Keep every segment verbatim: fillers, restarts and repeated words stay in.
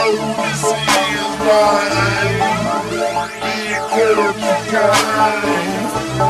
this is my aim. Be cool to kind.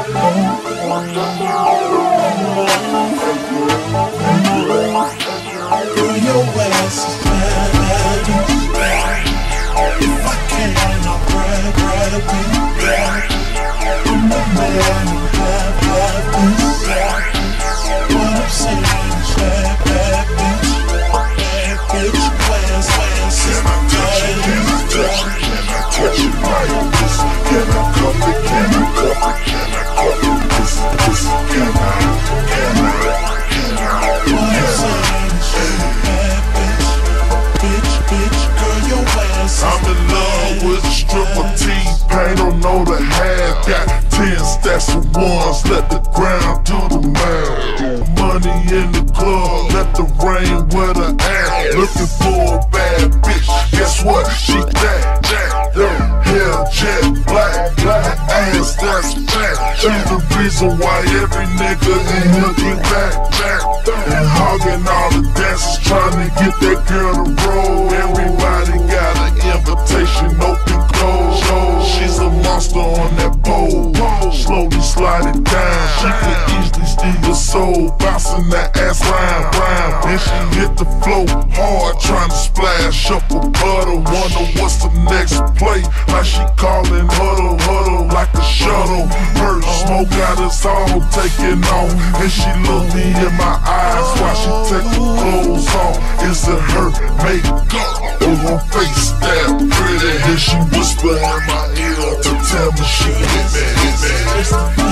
Girl, your ass is bad. If I can, I'll grab, grab it. I'm the man who have, have this. What I'm saying is bad, bad bitch. Bad bitch, class, class. Can I touch it? Can I touch it? Can I touch it like this? Can I cuff it? Can I cuff it? Can I cuff it? This, this, can I? Can I? Can I? What I'm saying is bad bitch. Bitch, bitch, girl, your ass is I'm in love with a stripper T-Pain, don't know the half. Got ten stacks of ones, let the ground do the math. Money in the club, let the rain wear the ass. Looking for a bad bitch, guess what? She that, that, that. Hair jet black, black ass that's fat. She's the reason why every nigga in here get back, back. And hogging all the dancers trying to get that girl to roll. Everybody got an invitation, open close. She's a monster on that pole, slowly sliding down. She can easily steal your soul, bouncing that ass round, round. And she hit the flow hard, trying to splash up a puddle. Wonder what's the next play, like she calling huddle, huddle like a shuttle. Her smoke got us all taking off, and she looked me in my eyes while she take her clothes off. Is it her makeup or her face that pretty? And she whisper in my ear to tell me she hit me, hit me. If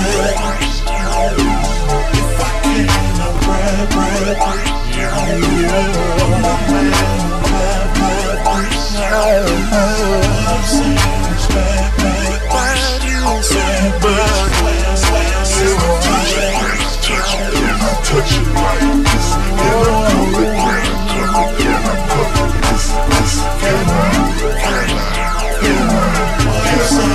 I can, I'll grab, grab it. I'm the man who have, have this. What I'm saying is bad, bad, bad. Bad, bad, class, class. Can I touch it like this? Can I cuff it? Can I cuff it? Can I cuff it? This, this, can I? Can I? Can I? Can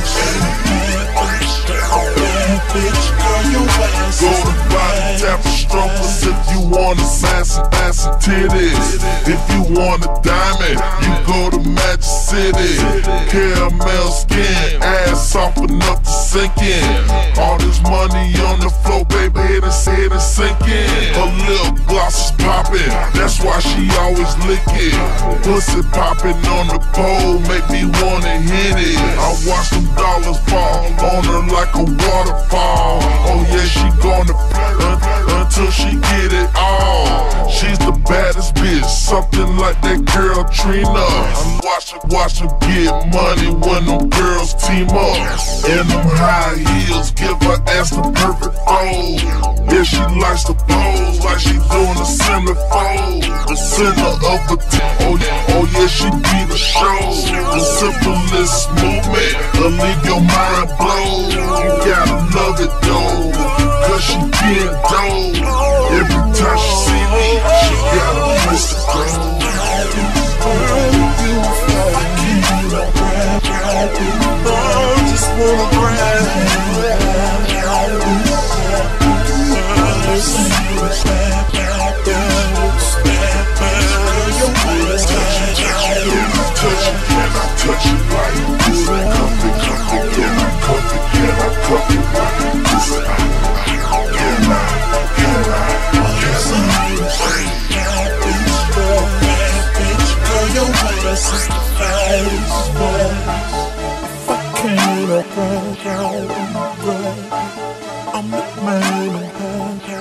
I? Bitch, girl, your ass Go to body tap for strokers if you want a sassy, sassy titties. If you want a diamond, you go to Magic City. Caramel skin, ass soft enough to sink in. All this money on the floor, baby, hit and say it and sink in. Her lip gloss is popping, that's why she always lick it. Pussy popping on the pole, make me wanna hit it. I watch them dollars fall on her like a waterfall. Oh yeah, she gonna uh, until she get it all. She's the baddest bitch, something like that girl Trina. I watch her, watch her get money when them girls team up. In them high heels, give her ass the perfect fold. Yeah, she likes to pose like she doing a semi-fold. The center of a t oh yeah, oh yeah, she be the show. The simplest movement, will leave your mind blown. You gotta love it though, cause she get dope. Every time she see me, she got a place to go. I just wanna grab Touch it, can I touch it like this? Cuff it, cuff it, can I cuff it? Can I cuff it like this? Can I, can I, I'm the man who